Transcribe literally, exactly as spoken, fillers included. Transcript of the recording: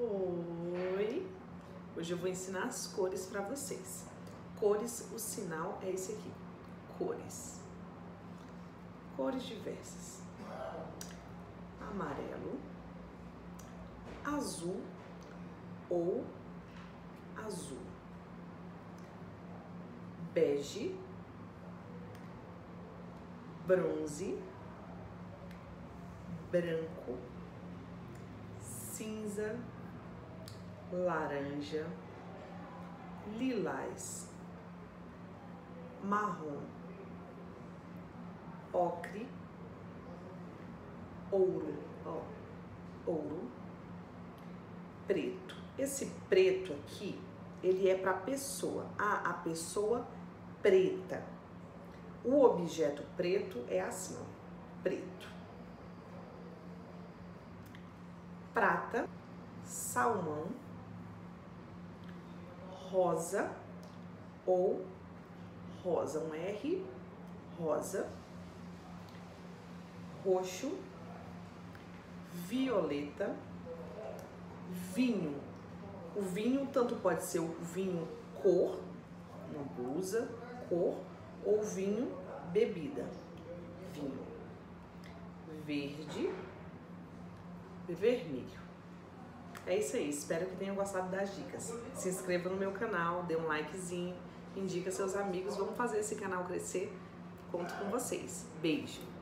Oi! Hoje eu vou ensinar as cores para vocês. Cores, o sinal é esse aqui. Cores. Cores diversas. Amarelo, azul ou azul, bege, bronze, branco, cinza, laranja, lilás, marrom, ocre, ouro, ó, ouro, preto. Esse preto aqui, ele é para pessoa. Ah, a pessoa preta. O objeto preto é assim, ó, preto. Prata, salmão, rosa ou rosa, um R, rosa, roxo, violeta, vinho. O vinho tanto pode ser o vinho cor, uma blusa, cor, ou vinho bebida, vinho verde, vermelho. É isso aí, espero que tenham gostado das dicas. Se inscreva no meu canal, dê um likezinho, indica seus amigos, vamos fazer esse canal crescer. Conto com vocês. Beijo!